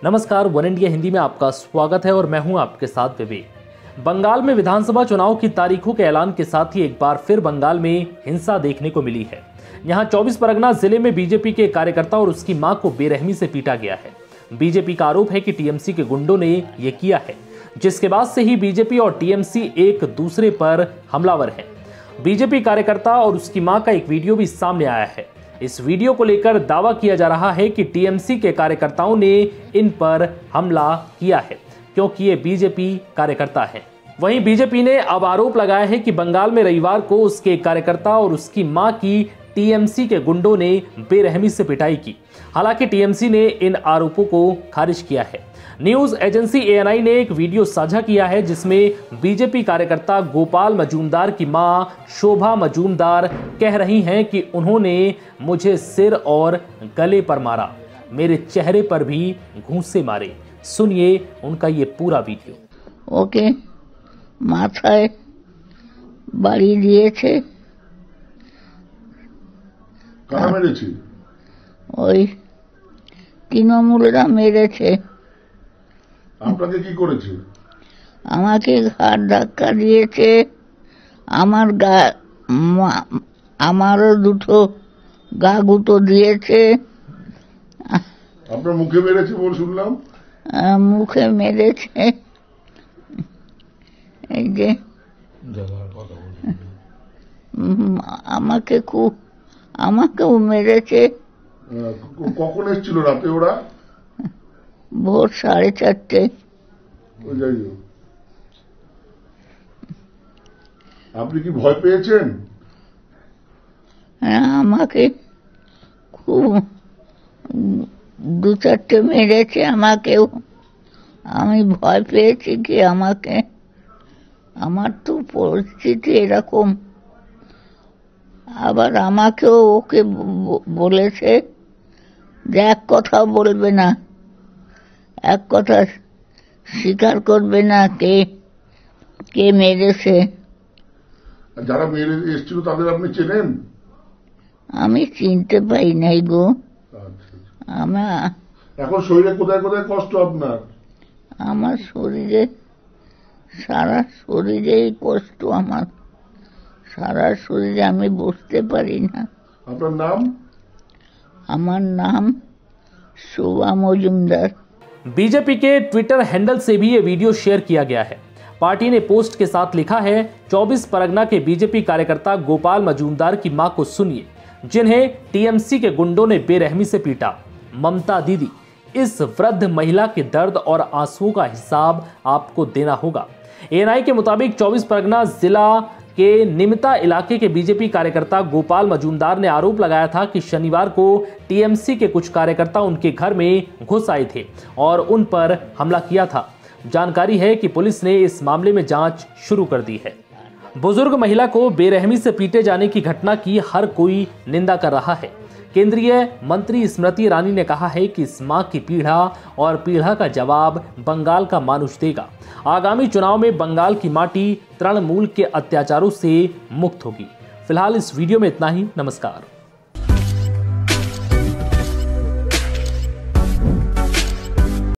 नमस्कार, one India Hindi में आपका स्वागत है और मैं हूं आपके साथ विवेक। बंगाल में विधानसभा चुनाव की तारीखों के ऐलान के साथ ही एक बार फिर बंगाल में हिंसा देखने को मिली है। यहां 24 परगना जिले में बीजेपी के कार्यकर्ता और उसकी मां को बेरहमी से पीटा गया है। बीजेपी का आरोप है कि टीएमसी के गुंडों ने यह किया है, जिसके बाद से ही बीजेपी और टीएमसी एक दूसरे पर हमलावर है। बीजेपी कार्यकर्ता और उसकी मां का एक वीडियो भी सामने आया है। इस वीडियो को लेकर दावा किया जा रहा है कि टीएमसी के कार्यकर्ताओं ने इन पर हमला किया है क्योंकि ये बीजेपी कार्यकर्ता हैं। वहीं बीजेपी ने अब आरोप लगाया है कि बंगाल में रविवार को उसके कार्यकर्ता और उसकी मां की टीएमसी के गुंडों ने बेरहमी से पिटाई की। हालांकि टीएमसी ने इन आरोपों को खारिज किया है। न्यूज एजेंसी एएनआई ने एक वीडियो साझा किया है जिसमें बीजेपी कार्यकर्ता गोपाल मजूमदार की मां शोभा मजूमदार कह रही हैं कि उन्होंने मुझे सिर और गले पर मारा, मेरे चेहरे पर भी घूंसे मारे। सुनिए उनका ये पूरा वीडियो। ओके माथाয় বাড়ি দিয়েছে। কারা মেরেছে? ওই তৃণমূলরা মেরেছে। আপনাকে কি করেছে? আমাকে ঘাড় ধাক্কা দিয়েছে, আমারও দুটো গা গুঁতো দিয়েছে। আপনার মুখে মেরেছে বল শুনলাম। মুখে মেরেছে, এই যে আমাকেও মেরেছে। কখন এসেছিল রাতে ওরা? ভোর 4:30। যাই হোক, আপনি কি ভয় পেয়েছেন? হ্যাঁ, আমাকে খুব 2-4টে মেরেছে আমাকেও। আমি ভয় পেয়েছি কি আমাকে, আমার তো পরিস্থিতি এরকম। আবার আমাকেও ওকে বলেছে যে এক কথা বলবে না, এক কথা স্বীকার করবে না কে মেরেছে। যারা মেরে এসেছিল তাদের আপনি চেনেন? আমি চিনতে পাই নাই গো। এখন শরীরে কোথায় কোথায় কষ্ট আপনার? আমার শরীরে, সারা শরীরেই কষ্ট আমার, সারা শরীরে আমি বসতে পারি না। আপনার নাম? আমার নাम शोभा मजूमदार। बीजेपी के ट्विटर हैंडल से भी ये वीडियो शेयर किया गया है। पार्टी ने पोस्ट के साथ लिखा है, 24 परगना के बीजेपी कार्यकर्ता गोपाल मजूमदार की मां को सुनिए, जिन्हें टीएमसी के गुंडों ने बेरहमी से पीटा। ममता दीदी, इस वृद्ध महिला के दर्द और आंसुओं का हिसाब आपको देना होगा। एएनआई के मुताबिक 24 परगना जिला के निमता इलाके के बीजेपी कार्यकर्ता गोपाल मजूमदार ने आरोप लगाया था कि शनिवार को टीएमसी के कुछ कार्यकर्ता उनके घर में घुस आए थे और उन पर हमला किया था। जानकारी है कि पुलिस ने इस मामले में जांच शुरू कर दी है। बुजुर्ग महिला को बेरहमी से पीटे जाने की घटना की हर कोई निंदा कर रहा है। केंद्रीय मंत्री स्मृति ईरानी ने कहा है कि इस मां की पीड़ा और पीड़ा का जवाब बंगाल का मानुष देगा। आगामी चुनाव में बंगाल की माटी तृणमूल के अत्याचारों से मुक्त होगी। फिलहाल इस वीडियो में इतना ही। नमस्कार।